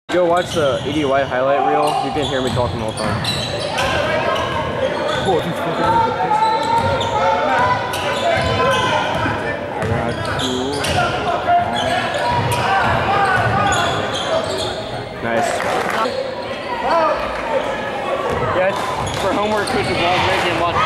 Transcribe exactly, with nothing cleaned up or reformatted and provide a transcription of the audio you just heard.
Go watch the E D Y highlight reel. You can hear me talking the whole time. Cool. Nice. Yeah, for homework, Coach was making him watch